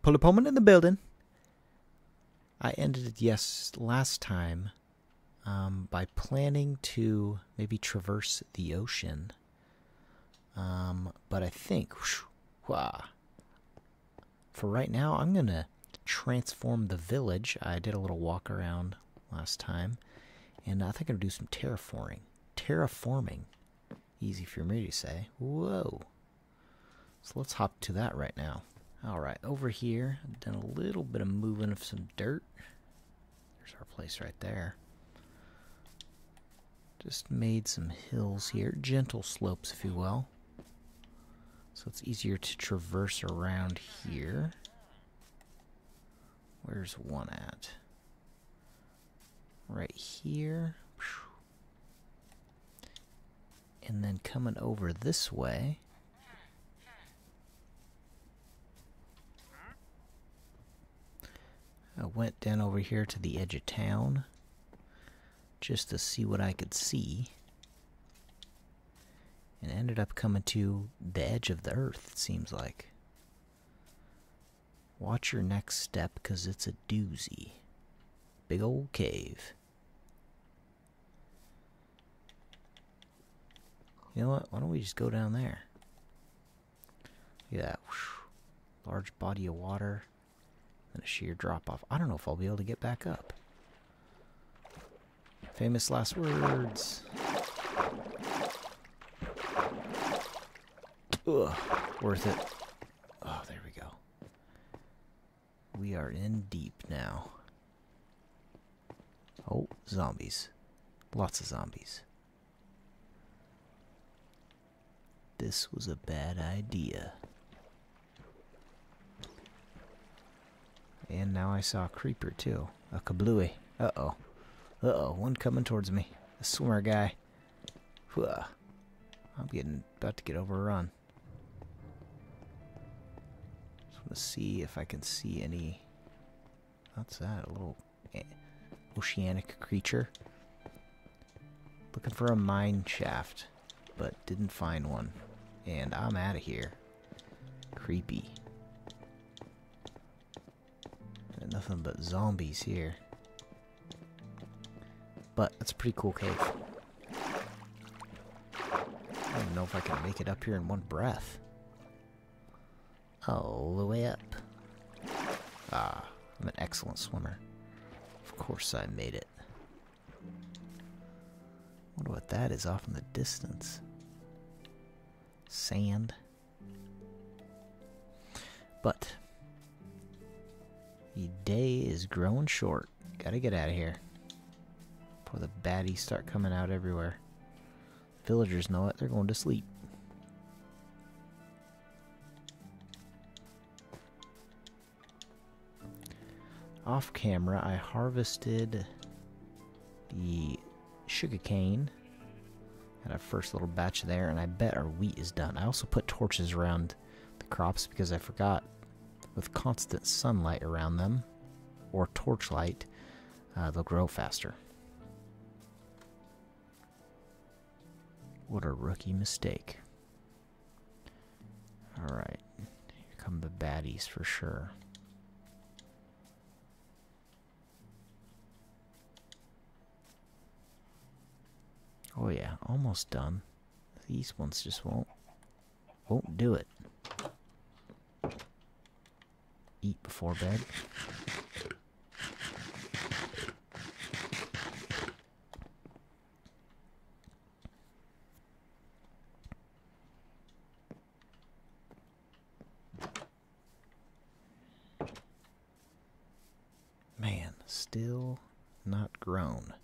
Pullipolman in the building. I ended last time by planning to maybe traverse the ocean. But I think for right now I'm gonna transform the village. I did a little walk around last time, and I think I'm gonna do some terraforming. Easy for me to say. Whoa. So let's hop to that right now. Alright, over here, I've done a little bit of moving of some dirt. There's our place right there. Just made some hills here, gentle slopes if you will. So it's easier to traverse around here. Where's one at? Right here. And then coming over this way. I went down over here to the edge of town just to see what I could see, and ended up coming to the edge of the earth, it seems like. Watch your next step, because it's a doozy. Big old cave. You know what? Why don't we just go down there? Look at that. Large body of water. And a sheer drop off. I don't know if I'll be able to get back up. Famous last words. Ugh, worth it. Oh, there we go. We are in deep now. Oh, zombies. Lots of zombies. This was a bad idea. And now I saw a creeper too. A kablooey. Uh-oh. Uh-oh, one coming towards me. A swimmer guy. I'm about to get overrun. Just want to see if I can see any... What's that? A little oceanic creature. Looking for a mine shaft, but didn't find one. And I'm out of here. Creepy. Nothing but zombies here. But that's a pretty cool cave. I don't even know if I can make it up here in one breath. All the way up. Ah, I'm an excellent swimmer. Of course I made it. Wonder what that is off in the distance. Sand. But the day is growing short. Gotta get out of here before the baddies start coming out everywhere. Villagers know it. They're going to sleep. Off camera, I harvested the sugarcane. Had our first little batch there, and I bet our wheat is done. I also put torches around the crops because I forgot. With constant sunlight around them, or torchlight, they'll grow faster. What a rookie mistake. Alright, here come the baddies for sure. Oh yeah, almost done. These ones just won't do it. Eat before bed. Man, still not grown.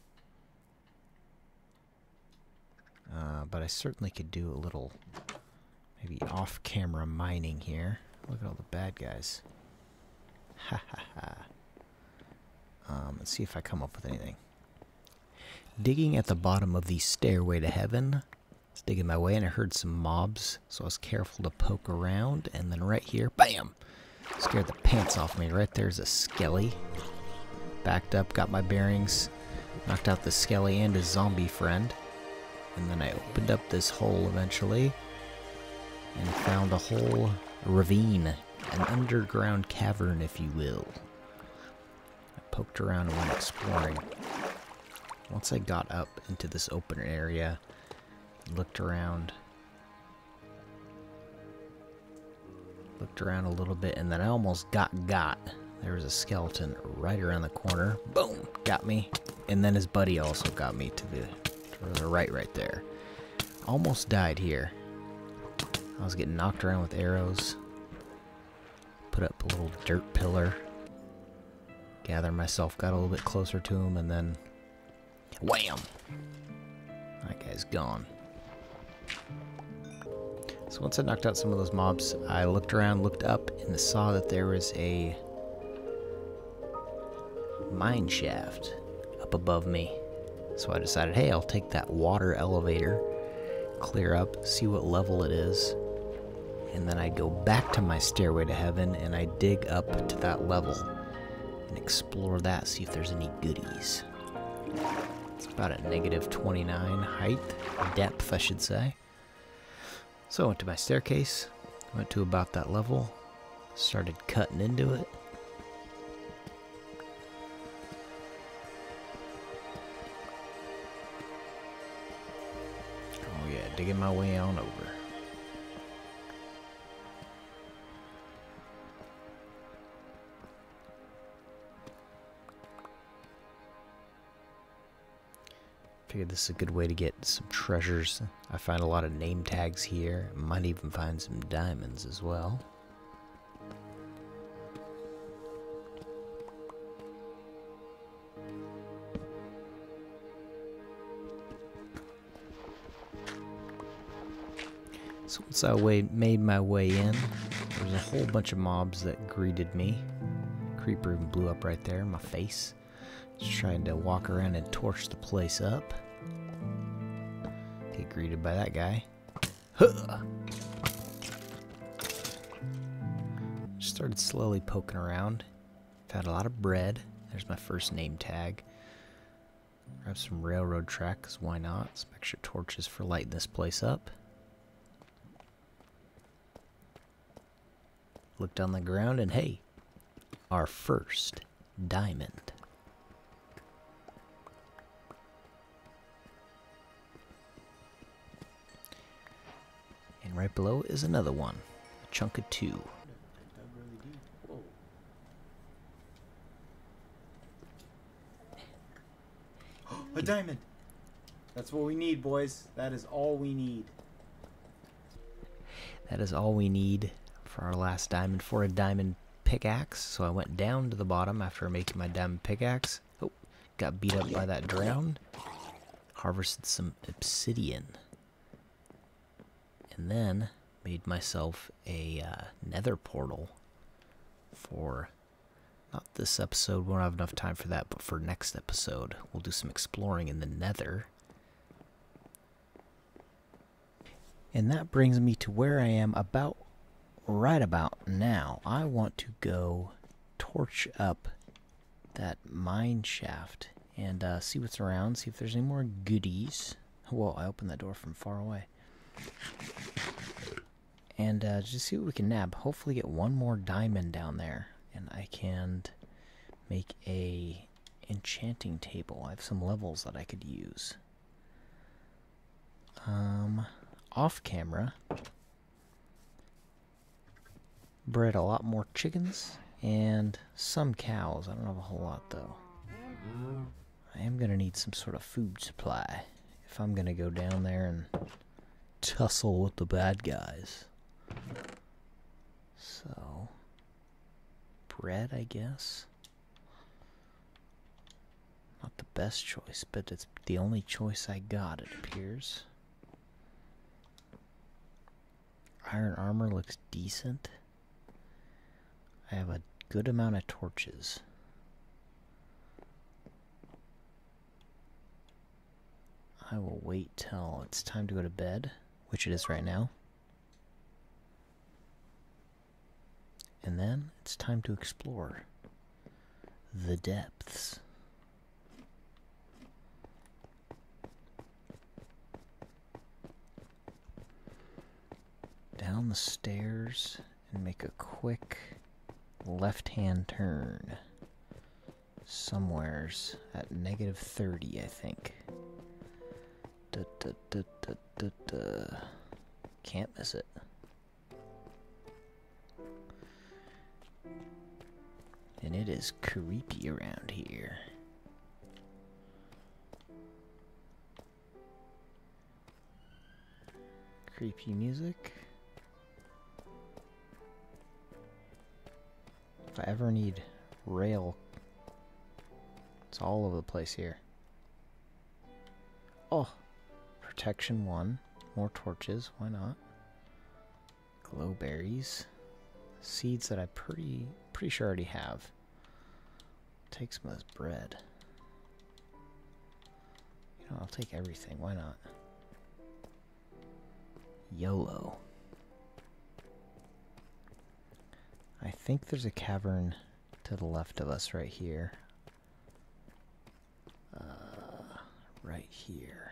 But I certainly could do a little, maybe off-camera mining here. Look at all the bad guys. Ha ha ha. Let's see if I come up with anything. Digging at the bottom of the stairway to heaven. I was digging my way and I heard some mobs, so I was careful to poke around. And then right here, bam! Scared the pants off me. Right there's a skelly. Backed up, got my bearings, knocked out the skelly and his zombie friend. And then I opened up this hole eventually and found a whole ravine an underground cavern, if you will. I poked around and went exploring. Once I got up into this open area, looked around a little bit, and then I almost got. There was a skeleton right around the corner. Boom! Got me. And then his buddy also got me to the right there. Almost died here. I was getting knocked around with arrows. Put up a little dirt pillar. Gathered myself, got a little bit closer to him, and then wham! That guy's gone. So once I knocked out some of those mobs, I looked around, looked up, and saw that there was a mine shaft up above me. So I decided, hey, I'll take that water elevator, clear up, see what level it is, and then I go back to my stairway to heaven and I dig up to that level and explore that, see if there's any goodies. It's about a negative 29 height, depth I should say. So I went to my staircase, went to about that level, started cutting into it. Oh yeah, digging my way on over. Figured this is a good way to get some treasures. I find a lot of name tags here. Might even find some diamonds as well. So once I made my way in, there was a whole bunch of mobs that greeted me. Creeper even blew up right there in my face. Just trying to walk around and torch the place up. Get greeted by that guy. Huh! Just started slowly poking around. Found a lot of bread. There's my first name tag. Grab some railroad track, because why not? Some extra torches for lighting this place up. Looked on the ground and hey, our first diamond. And right below is another one, a chunk of 2. A diamond! That's what we need, boys. That is all we need. That is all we need for our last diamond, for a diamond pickaxe. So I went down to the bottom after making my diamond pickaxe. Oh, got beat up by that drown. Harvested some obsidian. And then made myself a nether portal for, not this episode, we won't have enough time for that, but for next episode, we'll do some exploring in the nether. And that brings me to where I am right about now. I want to go torch up that mine shaft and see what's around, see if there's any more goodies. Whoa, I opened that door from far away. And just see what we can nab. Hopefully get one more diamond down there. And I can make a enchanting table. I have some levels that I could use. Off camera, bred a lot more chickens and some cows. I don't have a whole lot though. I am going to need some sort of food supply if I'm going to go down there and tussle with the bad guys. So, bread, I guess. Not the best choice, but it's the only choice I got, it appears. Iron armor looks decent. I have a good amount of torches. I will wait till it's time to go to bed, which it is right now. And then it's time to explore the depths. Down the stairs and make a quick left-hand turn. Somewheres at -30, I think. Can't miss it. And it is creepy around here. Creepy music. If I ever need rail, it's all over the place here. Oh, protection 1. More torches, why not? Glowberries. Seeds that I pretty sure I already have. Take some of this bread. You know, I'll take everything, why not? YOLO. I think there's a cavern to the left of us right here. Right here.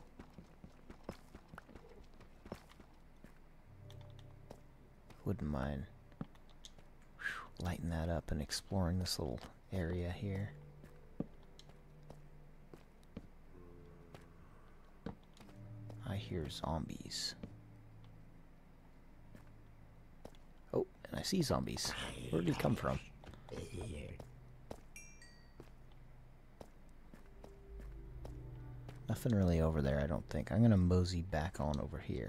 Wouldn't mind lighting that up and exploring this little area here. I hear zombies. Oh, and I see zombies. Where did he come from? Nothing really over there, I don't think. I'm gonna mosey back on over here.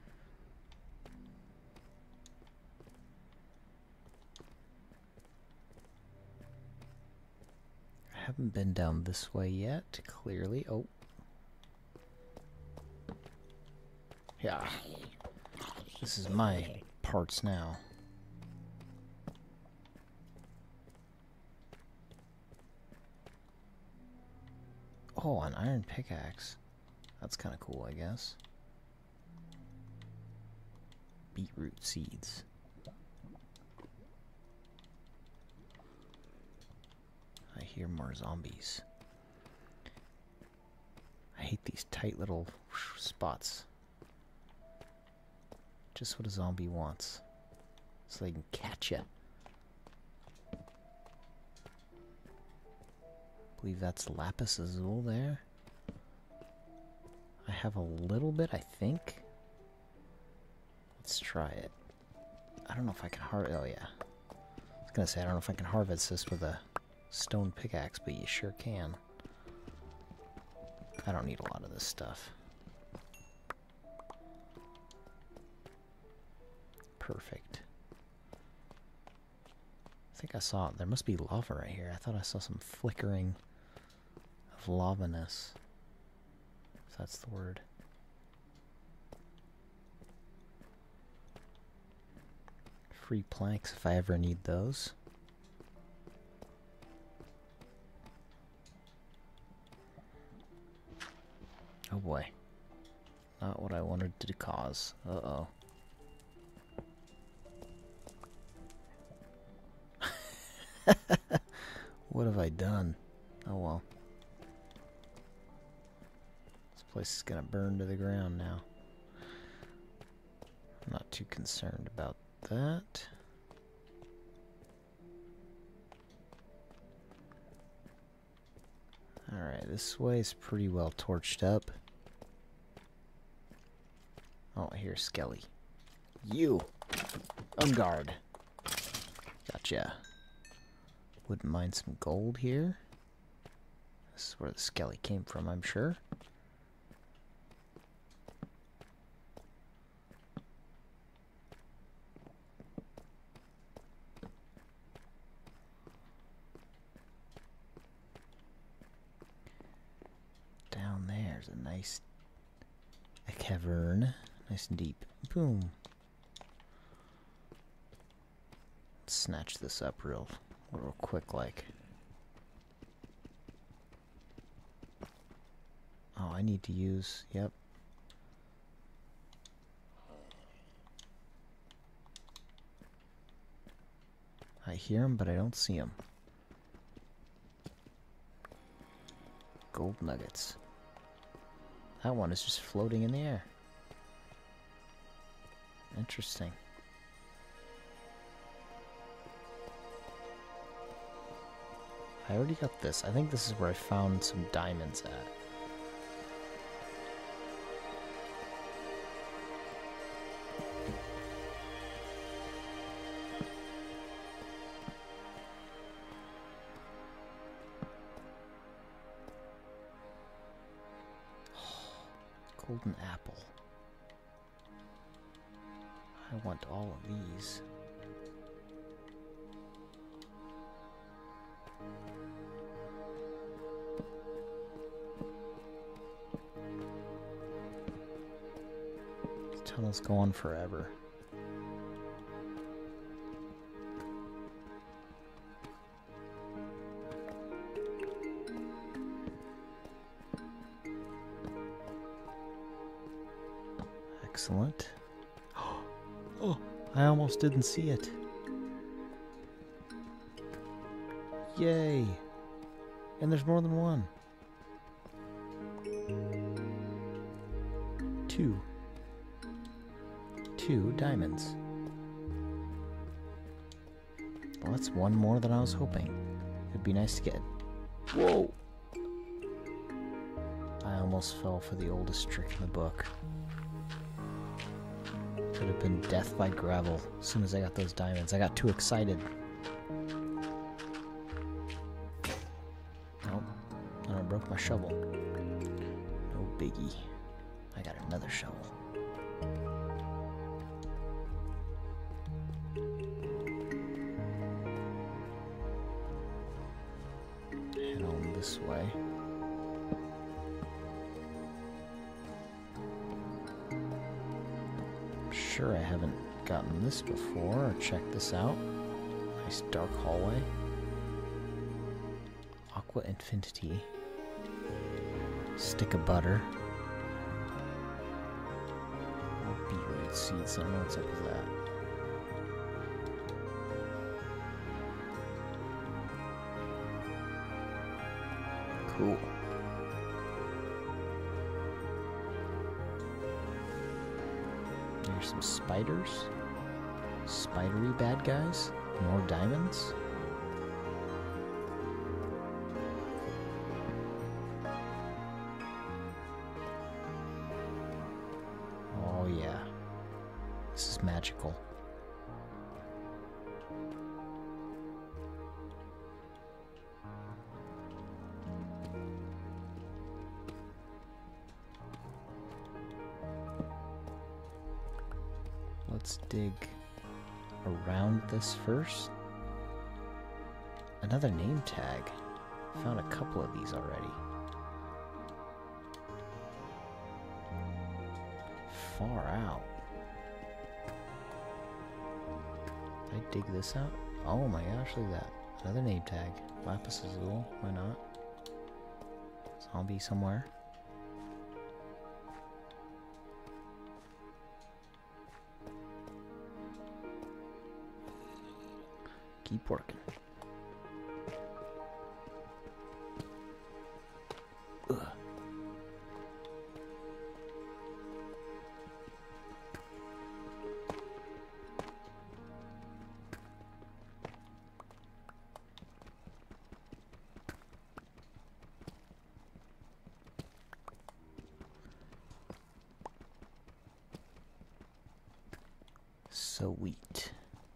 I haven't been down this way yet, clearly. Oh. Yeah. This is my parts now. Oh, an iron pickaxe. That's kind of cool, I guess. Beetroot seeds. I hear more zombies. I hate these tight little spots. Just what a zombie wants. So they can catch you. I believe that's lapis azul there. I have a little bit, I think. Let's try it. I don't know if I can oh yeah. I was gonna say, I don't know if I can harvest this with a stone pickaxe, but you sure can. I don't need a lot of this stuff. Perfect. I think I saw, there must be lava right here. I thought I saw some flickering of lava-ness, if that's the word. Free planks if I ever need those. Oh boy. Not what I wanted to cause. Uh-oh. What have I done? Oh well. This place is gonna burn to the ground now. I'm not too concerned about that. Alright, this way is pretty well torched up. Oh, I hear Skelly. You! On guard. Gotcha. Wouldn't mind some gold here. This is where the Skelly came from, I'm sure. Down there's a nice cavern. Nice and deep. Boom. Let's snatch this up real quick like. Oh, I need to use, yep. I hear him, but I don't see him. Gold nuggets. That one is just floating in the air. Interesting. I already got this. I think this is where I found some diamonds at. Golden apple. I want all of these. These tunnels go on forever. Excellent. Oh, I almost didn't see it. Yay! And there's more than one. Two diamonds. Well, that's one more than I was hoping. It'd be nice to get. Whoa! I almost fell for the oldest trick in the book. Could have been death by gravel as soon as I got those diamonds. I got too excited. Nope. I broke my shovel. No biggie. I got another shovel. Head on this way. Sure, I haven't gotten this before or checked this out. Nice dark hallway. Aqua Infinity. Stick of butter. Beetroot seeds. I don't know what's up with that. Cool. There's some spiders. Spidery bad guys. More diamonds. Oh yeah. This is magical. Let's dig around this first. Another name tag. Found a couple of these already. Far out. Did I dig this out? Oh my gosh, look at that. Another name tag. Lapis Azul. Why not? Zombie somewhere. Keep working. Ugh. Sweet.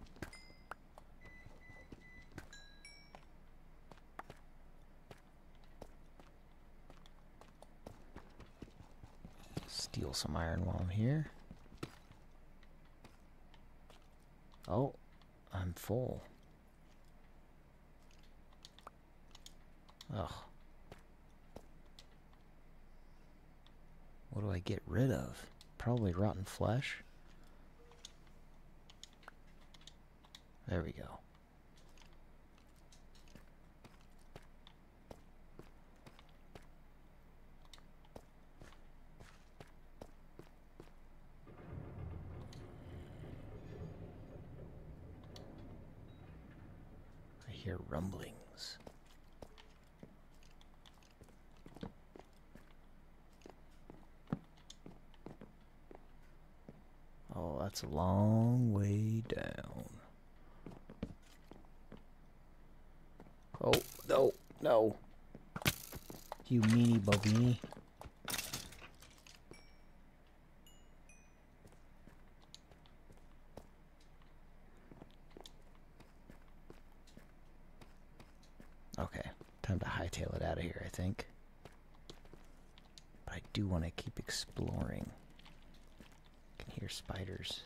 Steal some iron while I'm here. Oh, I'm full. Ugh. What do I get rid of? Probably rotten flesh. There we go. I hear rumblings. Oh, that's a long way down. Oh, no. No. You meanie bobini. Okay, time to hightail it out of here, I think. But I do want to keep exploring. I can hear spiders.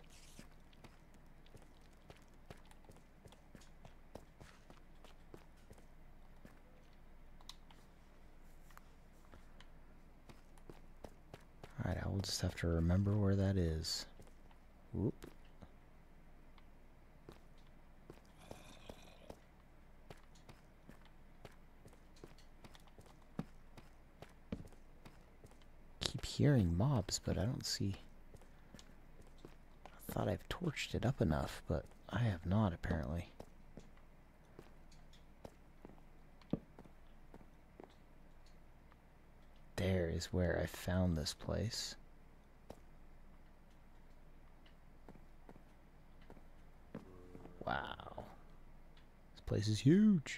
Alright, I will just have to remember where that is. Whoop. Keep hearing mobs, but I don't see... I thought I've torched it up enough, but I have not, apparently. There is where I found this place. Wow. This place is huge.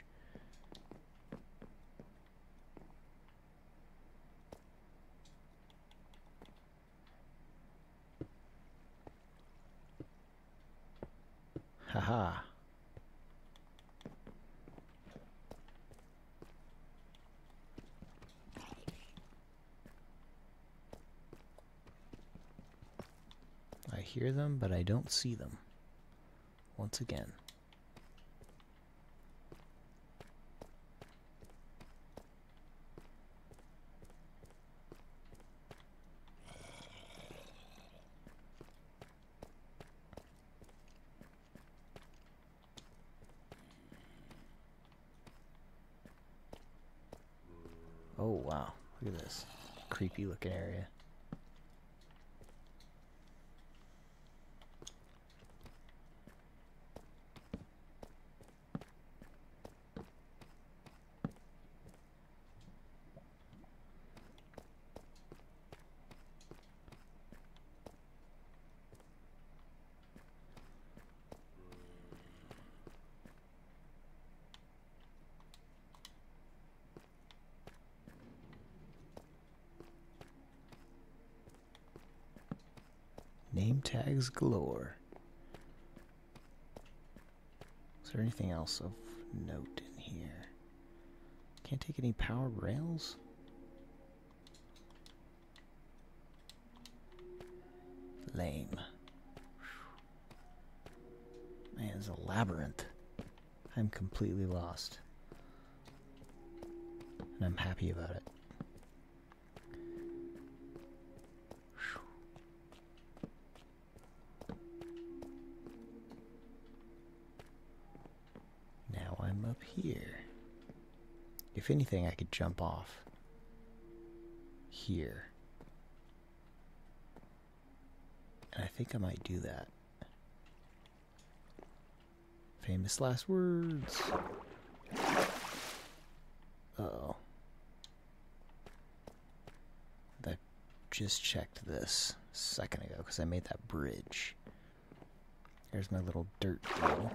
Haha. I hear them, but I don't see them. Once again. Oh wow, look at this creepy looking area. Name tags galore. Is there anything else of note in here? Can't take any powered rails? Lame. Man, it's a labyrinth. I'm completely lost. And I'm happy about it. Now I'm up here. If anything, I could jump off here. And I think I might do that. Famous last words. Uh-oh. I just checked this a second ago because I made that bridge. There's my little dirt deal.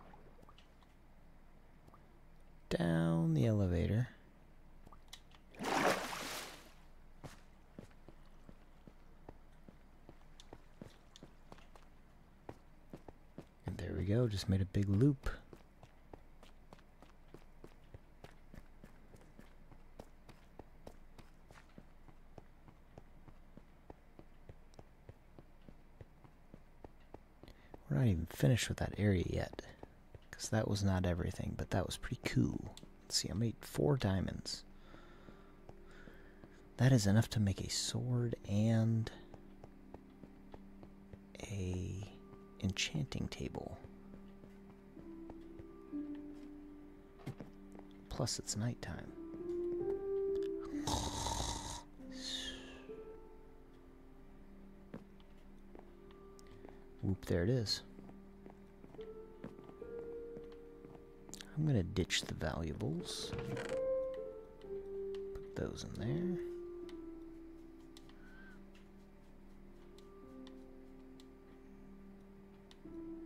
Down the elevator. And there we go, just made a big loop. We're not even finished with that area yet. Because that was not everything, but that was pretty cool. Let's see, I made 4 diamonds. That is enough to make a sword and a enchanting table. Plus it's nighttime. Whoop, there it is. I'm gonna ditch the valuables. Put those in there.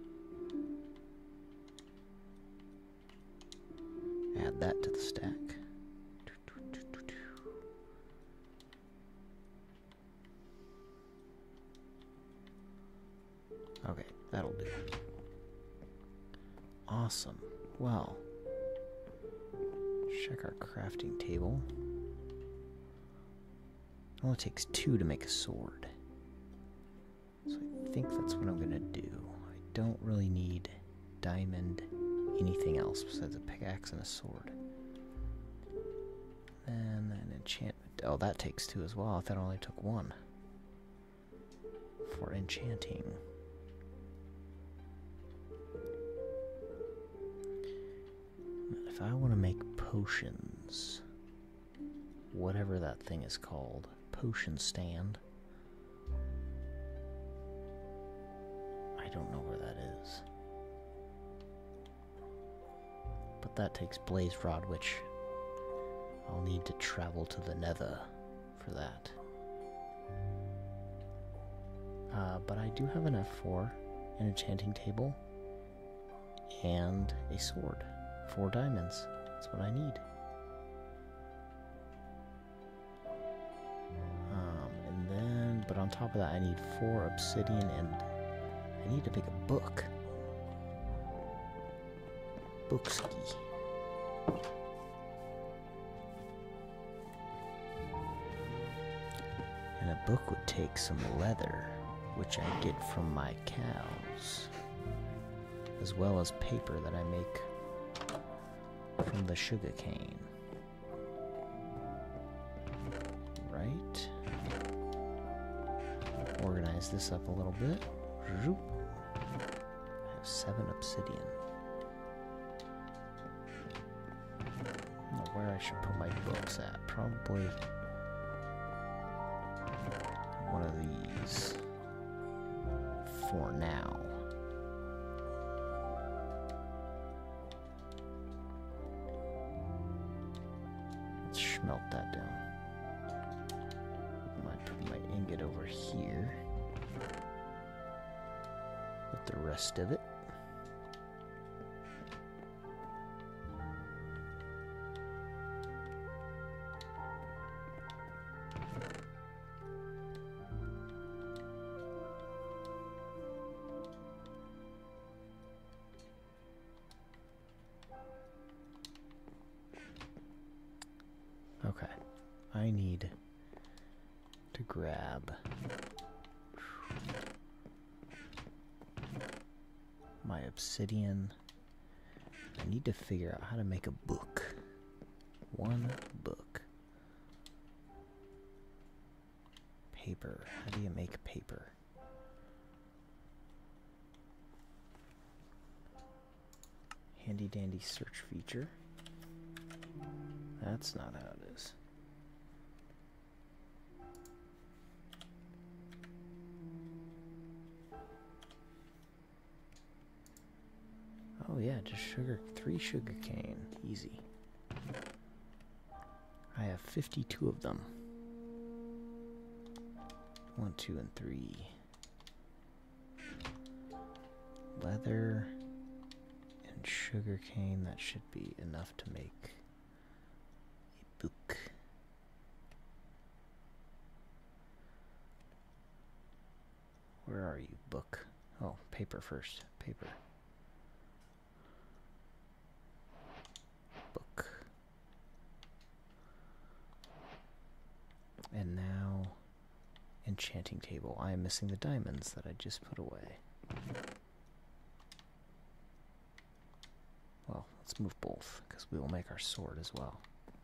Add that to the stack. Awesome. Well, check our crafting table. It only takes 2 to make a sword. So I think that's what I'm gonna do. I don't really need diamond anything else besides a pickaxe and a sword. Then an enchantment. Oh, that takes 2 as well. I thought it only took 1 for enchanting. If I want to make potions, whatever that thing is called, potion stand, I don't know where that is. But that takes blaze rod, which I'll need to travel to the nether for that. But I do have enough for an enchanting table and a sword. 4 diamonds. That's what I need. And then, but on top of that, I need 4 obsidian and I need to make a book. Bookski. And a book would take some leather, which I get from my cows, as well as paper that I make from the sugar cane. Right. Organize this up a little bit. Zoop. I have 7 obsidian. I don't know where I should put my books at. Probably one of these for now. Melt that down. I might put my ingot over here with the rest of it. Okay, I need to grab my obsidian. I need to figure out how to make a book. 1 book. Paper. How do you make paper? Handy dandy search feature. That's not how it is. Oh yeah, just 3 sugar cane. Easy. I have 52 of them. 1, 2, and 3. Leather and sugar cane, that should be enough to make book. Where are you, book? Oh, paper first. Paper. Book. And now, enchanting table. I am missing the diamonds that I just put away. Well, let's move both, because we will make our sword as well.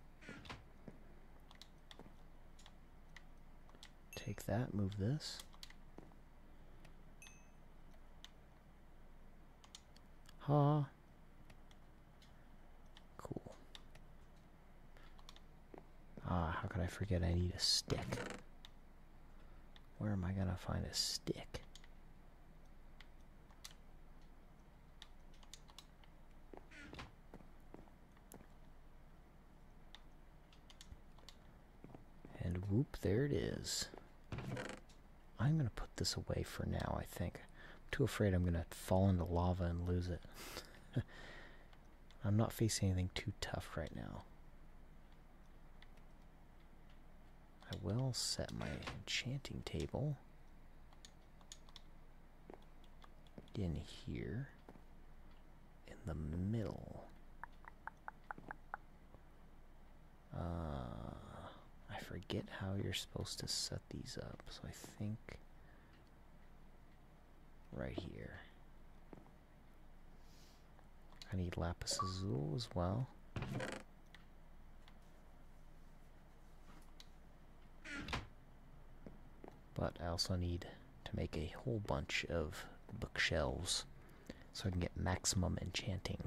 Take that, move this. Ha. Cool. How could I forget I need a stick? Where am I gonna find a stick? And whoop, there it is. I'm gonna put this away for now, I think. I'm too afraid I'm gonna fall into lava and lose it. I'm not facing anything too tough right now. I will set my enchanting table in here. in the middle. I forget how you're supposed to set these up, so I think right here. I need lapis lazuli as well. But I also need to make a whole bunch of bookshelves so I can get maximum enchanting.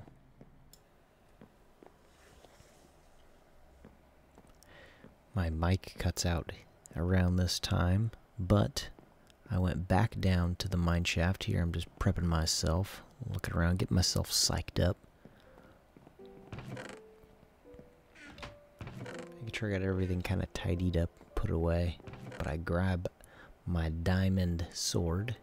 My mic cuts out around this time, but I went back down to the mine shaft here. I'm just prepping myself, looking around, getting myself psyched up. Making sure I got everything kind of tidied up, put away. But I grab my diamond sword.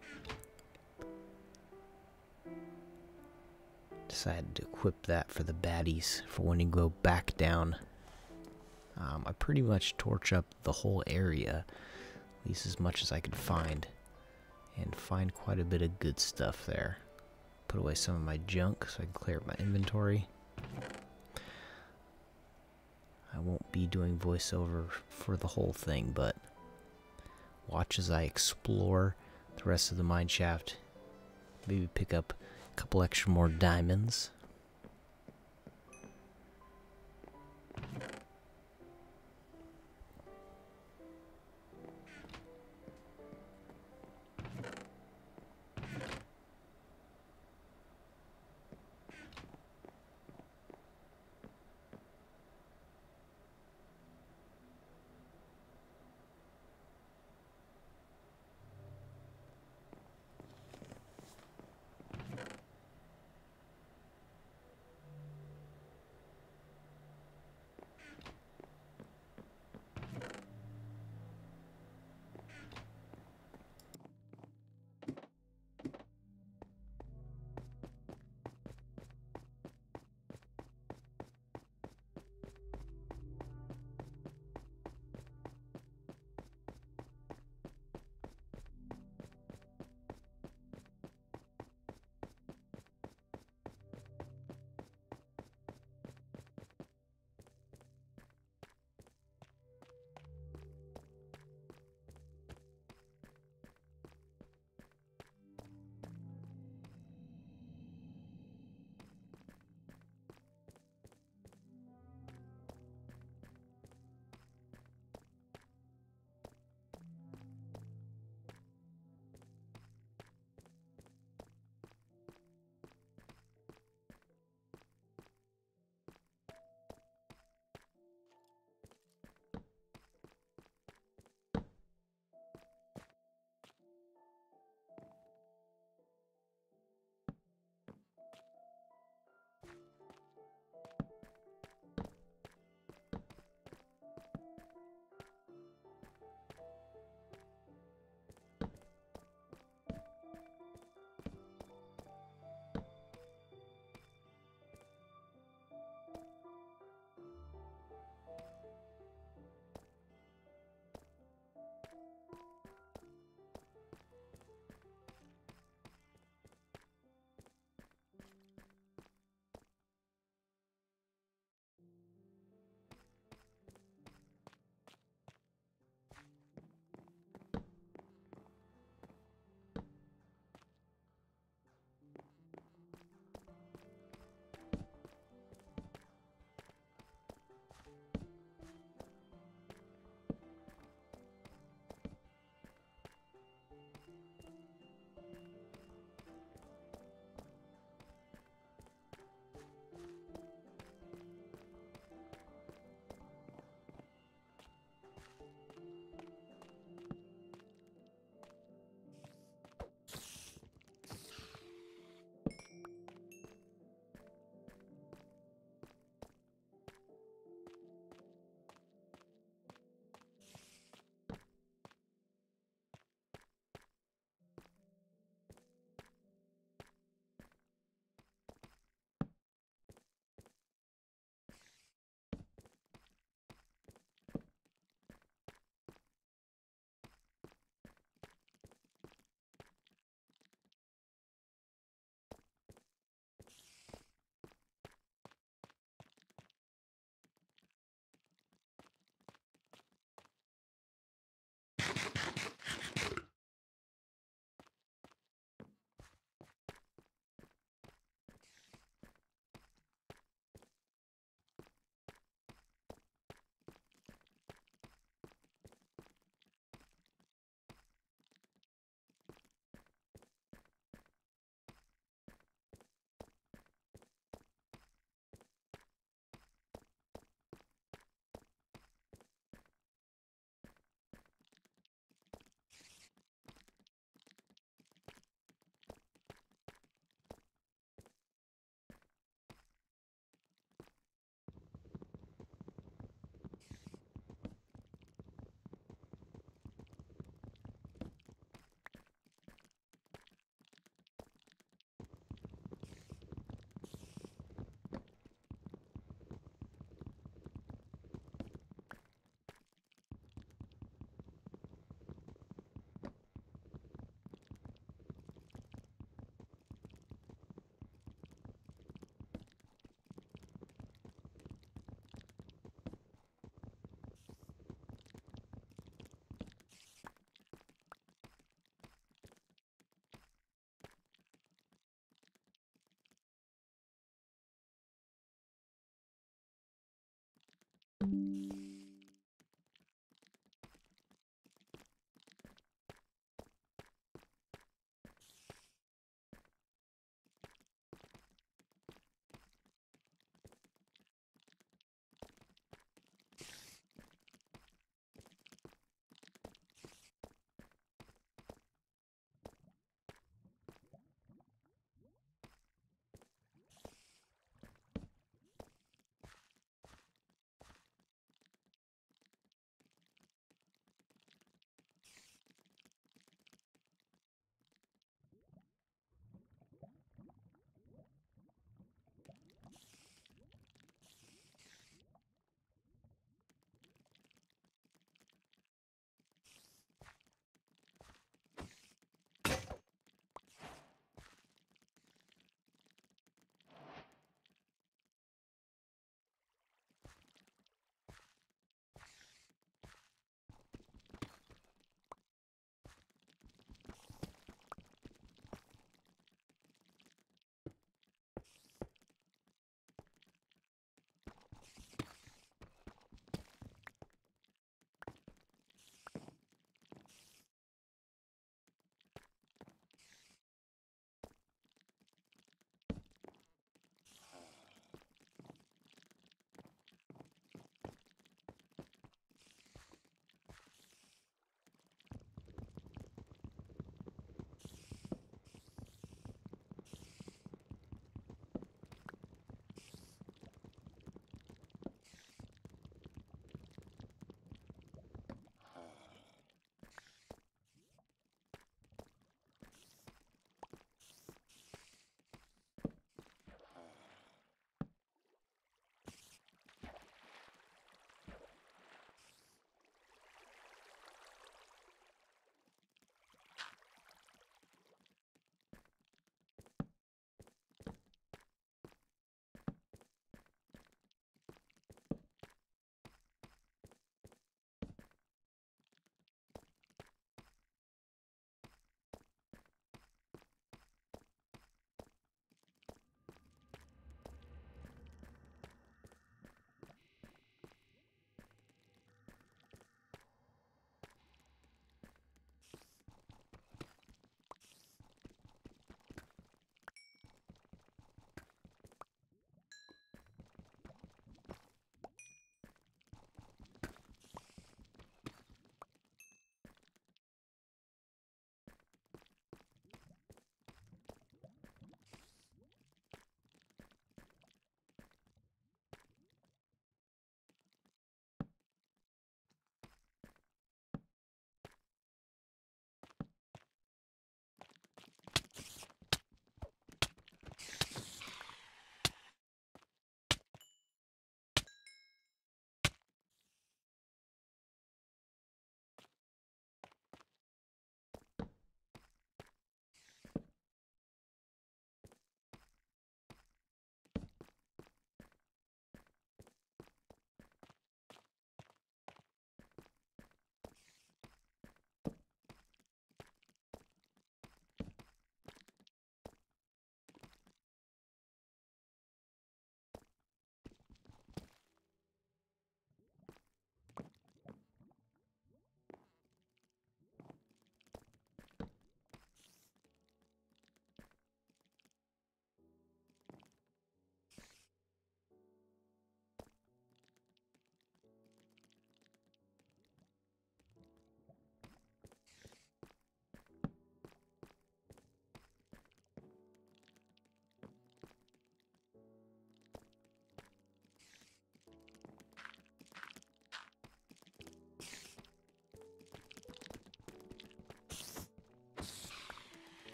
Decided to equip that for the baddies for when you go back down. I pretty much torch up the whole area, at least as much as I could find, and find quite a bit of good stuff there. Put away some of my junk so I can clear up my inventory. I won't be doing voiceover for the whole thing, but watch as I explore the rest of the mine shaft. Maybe pick up a couple extra more diamonds.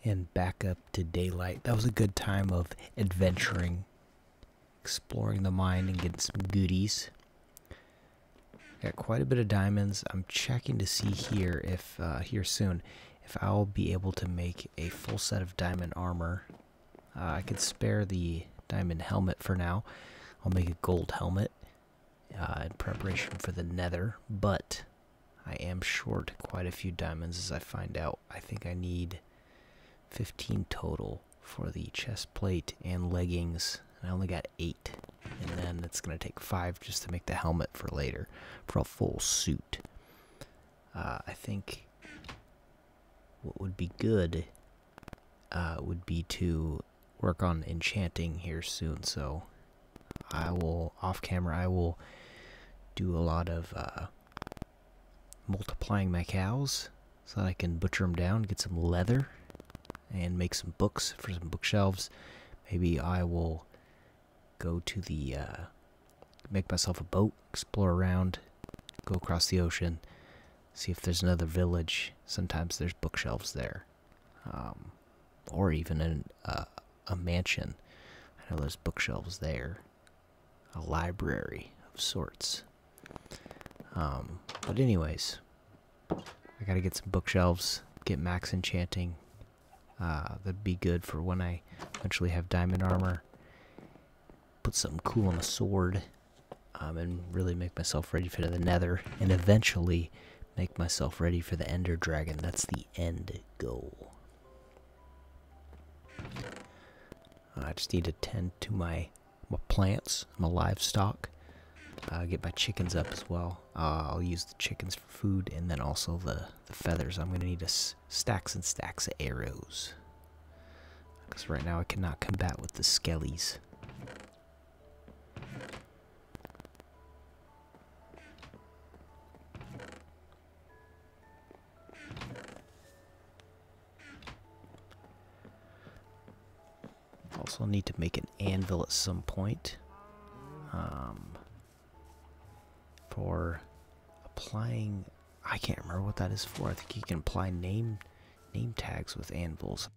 and back up to daylight. That was a good time of adventuring, exploring the mine and getting some goodies. Got quite a bit of diamonds. I'm checking to see here if here soon if I'll be able to make a full set of diamond armor. I could spare the diamond helmet for now. I'll make a gold helmet in preparation for the nether, but I am short quite a few diamonds as I find out. I think I need 15 total for the chest plate and leggings. I only got 8, and then it's going to take 5 just to make the helmet for later, for a full suit. I think what would be good would be to work on enchanting here soon, so I will, off camera, I will do a lot of multiplying my cows so that I can butcher them down, get some leather, and make some books for some bookshelves. Maybe I will go to the, make myself a boat, explore around, go across the ocean, see if there's another village. Sometimes there's bookshelves there, or even a mansion. I know there's bookshelves there, a library of sorts. But anyways, I gotta get some bookshelves, get max enchanting. That'd be good for when I eventually have diamond armor. Put something cool on a sword, and really make myself ready for the nether, and eventually make myself ready for the ender dragon. That's the end goal. I just need to tend to my plants, my livestock. Get my chickens up as well. I'll use the chickens for food, and then also the feathers. I'm going to need stacks and stacks of arrows, because right now I cannot combat with the skellies. Also need to make an anvil at some point. For applying, I can't remember what that is for. I think you can apply name tags with anvils.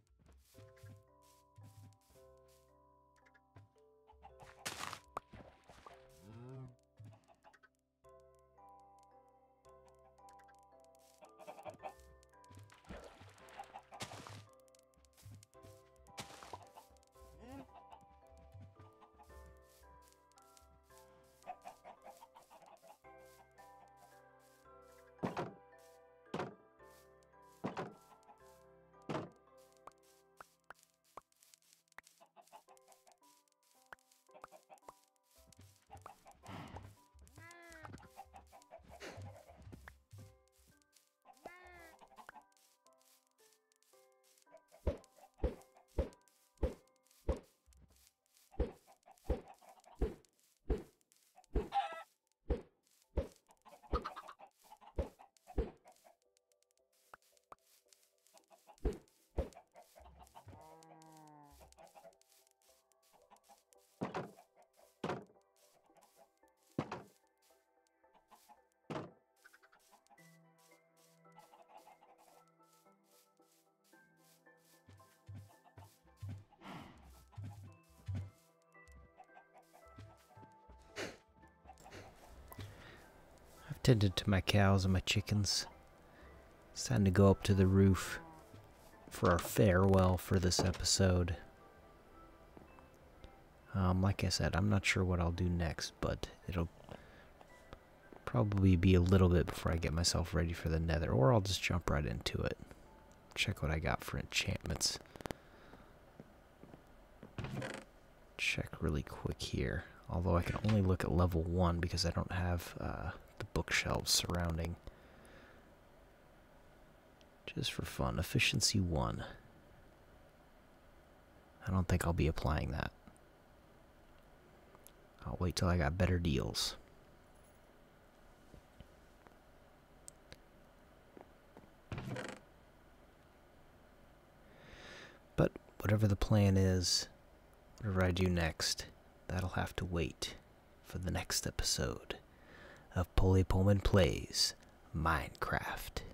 Tended to my cows and my chickens. It's time to go up to the roof for our farewell for this episode. Like I said, I'm not sure what I'll do next, but it'll probably be a little bit before I get myself ready for the nether, or I'll just jump right into it. Check what I got for enchantments. Check really quick here. Although I can only look at level 1 because I don't have the bookshelves surrounding. Just for fun. Efficiency 1. I don't think I'll be applying that. I'll wait till I got better deals. But whatever the plan is, whatever I do next, that'll have to wait for the next episode of Polly Pullman Plays Minecraft.